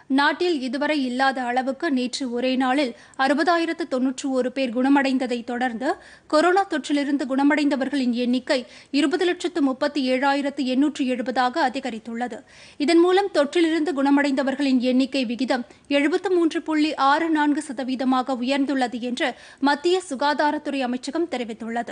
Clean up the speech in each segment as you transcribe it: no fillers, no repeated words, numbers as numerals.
நாட்டில் இதுவரை இல்லாத அளவுக்கு நேற்று ஒரே நாளில் 60,091 பேர் குணமடைந்ததை தொடர்ந்து கொரோனா தொற்றிலிருந்து குணமடைந்தவர்களின் எண்ணிக்கை 20,37,870 அதிகரித்துள்ளது. இதன் மூலம் தொற்றிலிருந்து குணமடைந்தவர்களின் எண்ணிக்கை விகிதம் 73.64% உயர்ந்துள்ளது என்று மத்திய சுகாதாரத்துறை அமைச்சகம் தெரிவித்துள்ளது.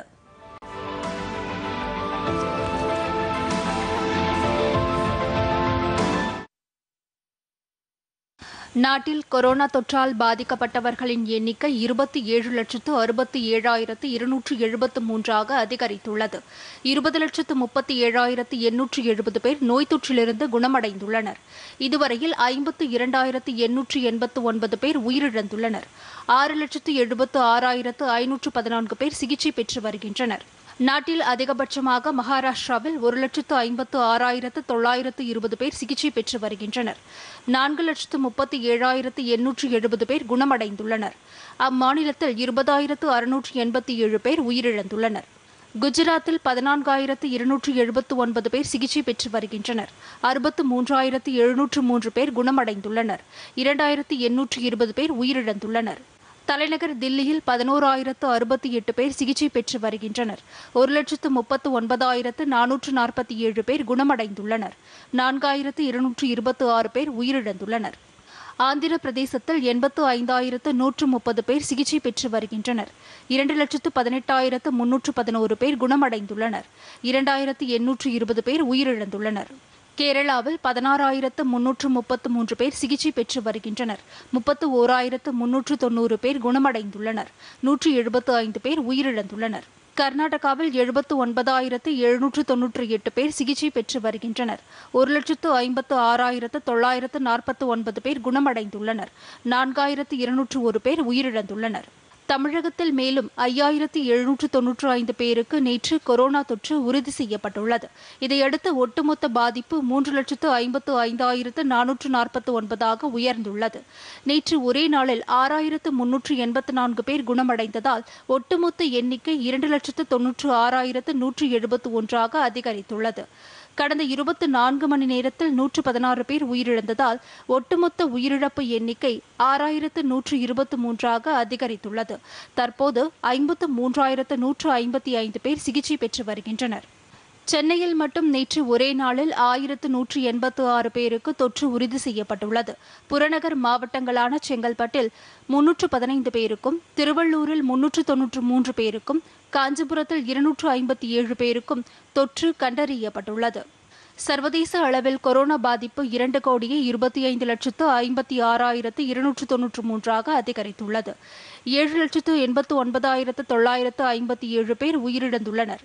நாட்டில் கொரோனா தொற்றால் பாதிக்கப்பட்டவர்களின் எண்ணிக்கை 27,67,273 அதிகரித்துள்ளது. 20,37,870 பேர் நோய் தொற்றிலிருந்து குணமடைந்துள்ளனர். இதுவரையில் 52,889 பேர் உயிரிழந்துள்ளனர். 6,76,514 பேர் சிகிச்சை பெற்று வருகின்றனர். நாட்டில் அதிகபட்சமாக மகாராஷ்டிராவில் 1,56,920 பேர் சிகிச்சை பெற்று வருகின்றனர். 4,37,870 பேர் குணமடைந்துள்ளனர். அம்மாநிலத்தில் 20,687 பேர் உயிரிழந்துள்ளனர். குஜராத்தில் 14,279 பேர் சிகிச்சை பெற்று வருகின்றனர். 63,703 பேர் குணமடைந்துள்ளனர். 2,820 பேர் உயிரிழந்துள்ளனர். தலைநகர் தில்லியில் 11,068 பேர் சிகிச்சை பெற்று வருகின்றனர். 1,39,447 பேர் குணமடைந்துள்ளனர். 4,226 பேர் உயிரிழந்துள்ளனர். ஆந்திர பிரதேசத்தில் 85,130 பேர் சிகிச்சை பெற்று வருகின்றனர். 2,18,311 பேர் குணமடைந்துள்ளனர். 2,820 பேர் உயிரிழந்துள்ளனர். கேரளாவில் 16,333 பேர் சிகிச்சை பெற்று வருகின்றனர். 31,390 பேர் குணமடைந்துள்ளனர். 175 பேர் உயிரிழந்துள்ளனர். கர்நாடகாவில் 79,798 பேர் சிகிச்சை பெற்று வருகின்றனர். 1,56,949 பேர் குணமடைந்துள்ளனர். 4,201 பேர் உயிரிழந்துள்ளனர். தமிழகத்தில் மேலும் 5,795 பேருக்கு நேற்று கொரோனா தொற்று உறுதி செய்யப்பட்டுள்ளது. இதையடுத்து ஒட்டுமொத்த பாதிப்பு 3,55,449 உயர்ந்துள்ளது. நேற்று ஒரே நாளில் 6,384 பேர் குணமடைந்ததால் ஒட்டுமொத்த எண்ணிக்கை 2,96,171 அதிகரித்துள்ளது. கடந்த 24 மணி நேரத்தில் 116 பேர் உயிரிழந்ததால் ஒட்டுமொத்த உயிரிழப்பு எண்ணிக்கை 6,123 அதிகரித்துள்ளது. தற்போது 53,155 பேர் சிகிச்சை பெற்று வருகின்றனர். சென்னையில் மட்டும் நேற்று ஒரே நாளில் 1,186 பேருக்கு தொற்று உறுதி செய்யப்பட்டுள்ளது. புறநகர் மாவட்டங்களான செங்கல்பட்டில் 315 பேருக்கும், திருவள்ளூரில் 393 பேருக்கும், காஞ்சிபுரத்தில் 257 பேருக்கும் தொற்று கண்டறியப்பட்டுள்ளது. சர்வதேச அளவில் கொரோனா பாதிப்பு 2,25,56,293 அதிகரித்துள்ளது. 7,89,957 பேர் உயிரிழந்துள்ளனர்.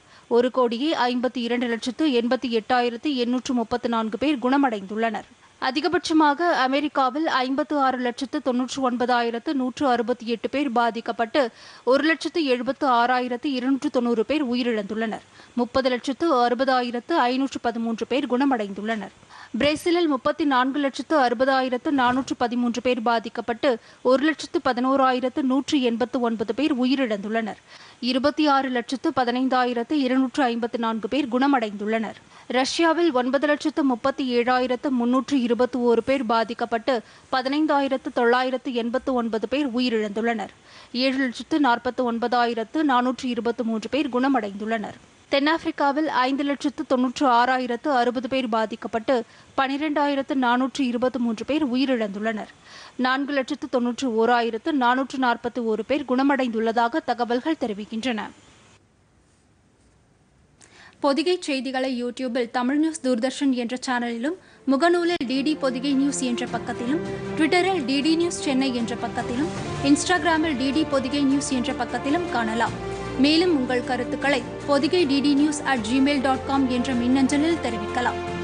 1,52,88,834 பேர் குணமடைந்துள்ளனர். அதிகபட்சமாக அமெரிக்காவில் 56,99,168 பேர் பாதிக்கப்பட்டு 1,76,290 பேர் உயிரிழந்துள்ளனர். 30,60,513 பேர் குணமடைந்துள்ளனர். பிரேசிலில் 34,60,413 பேர் பாதிக்கப்பட்டு 1,11,189 பேர் உயிரிழந்துள்ளனர். 26,15,254 பேர் குணமடைந்துள்ளனர். ரஷ்யாவில் 9,37,321 பேர் பாதிக்கப்பட்டு 15,989 பேர் உயிரிழந்துள்ளனர். 7,49,423 பேர் குணமடைந்துள்ளனர். தென்னாப்பிரிக்காவில் 5,96,060 பேர் பாதிக்கப்பட்டு 12,423 பேர் உயிரிழந்துள்ளனர். 4,91,441 பேர் குணமடைந்துள்ளதாக தகவல்கள் தெரிவிக்கின்றன. பொதிகை செய்திகளை யூடியூபில் தமிழ் நியூஸ் தூர்தர்ஷன் என்ற சேனலிலும், முகநூலில் டிடி பொதிகை நியூஸ் என்ற பக்கத்திலும், ட்விட்டரில் டிடி நியூஸ் சென்னை என்ற பக்கத்திலும், இன்ஸ்டாகிராமில் டிடி பொதிகை நியூஸ் என்ற பக்கத்திலும் காணலாம். மேலும் உங்கள் கருத்துக்களை பொதிகை DDnews@gmail.com என்ற மின்னஞ்சலில் தெரிவிக்கலாம்.